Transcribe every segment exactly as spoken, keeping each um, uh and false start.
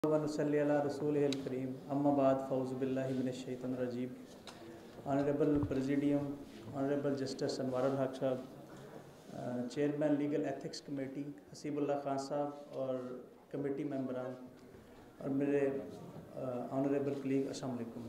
वनसल्ली अला रसूलिहिल करीम अम्मा बाद फ़ौज़ु बिल्लाहि मिनश शैतानिर रजीम। Honourable presidium, honourable justice Anwarul Haq साहब, chairman legal ethics committee Haseebullah Khan साहब और कमेटी मेंबरान और मेरे ऑनरेबल कलीग, अस्सलाम वालेकुम।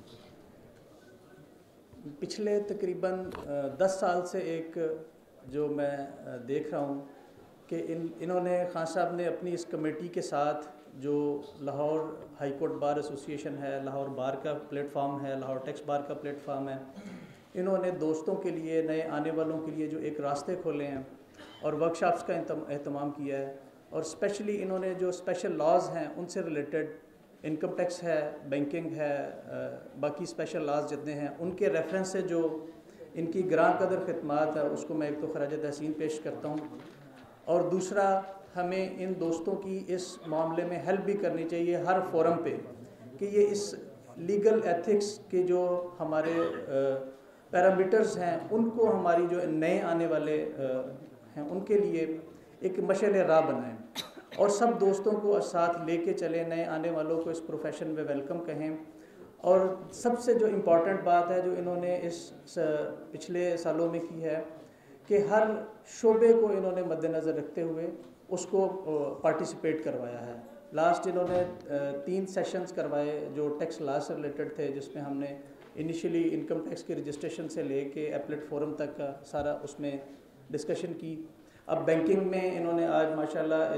पिछले तकरीबन दस साल से एक जो मैं देख रहा हूँ कि इन इन्होंने खान साहब ने अपनी इस कमेटी के साथ जो Lahore high court bar association है, लाहौर बार का प्लेटफार्म है, लाहौर टैक्स बार का प्लेटफार्म है, इन्होंने दोस्तों के लिए, नए आने वालों के लिए जो एक रास्ते खोले हैं और वर्कशॉप्स का एहतमाम किया है। और स्पेशली इन्होंने जो स्पेशल लॉज हैं उनसे रिलेटेड, इनकम टैक्स है, बैंकिंग है, बाकी स्पेशल लॉज जितने हैं उनके रेफरेंस से जो इनकी ग्रां कदर खिदमात है उसको मैं एक तो खराज तहसीन पेश करता हूँ। और दूसरा, हमें इन दोस्तों की इस मामले में हेल्प भी करनी चाहिए हर फोरम पे कि ये इस लीगल एथिक्स के जो हमारे पैरामीटर्स हैं उनको हमारी जो नए आने वाले हैं उनके लिए एक मशाल राह बनाएं और सब दोस्तों को साथ लेके चलें, नए आने वालों को इस प्रोफेशन में वेलकम कहें। और सबसे जो इम्पॉर्टेंट बात है जो इन्होंने इस पिछले सालों में की है कि हर शोबे को इन्होंने मद्देनज़र रखते हुए उसको पार्टिसिपेट करवाया है। लास्ट इन्होंने तीन सेशंस करवाए जो टैक्स लॉ से रिलेटेड थे, जिसमें हमने इनिशियली इनकम टैक्स के रजिस्ट्रेशन से लेके एपलेट फोरम तक का सारा उसमें डिस्कशन की। अब बैंकिंग में इन्होंने आज माशाल्लाह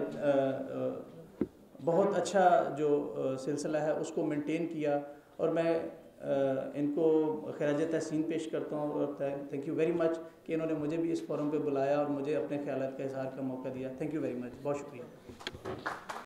बहुत अच्छा जो सिलसिला है उसको मेंटेन किया और मैं इनको खराज तहसीन पेश करता हूँ और थैंक यू वेरी मच कि इन्होंने मुझे भी इस फोरम पे बुलाया और मुझे अपने ख्यालात का इजहार का मौका दिया। थैंक यू वेरी मच, बहुत शुक्रिया।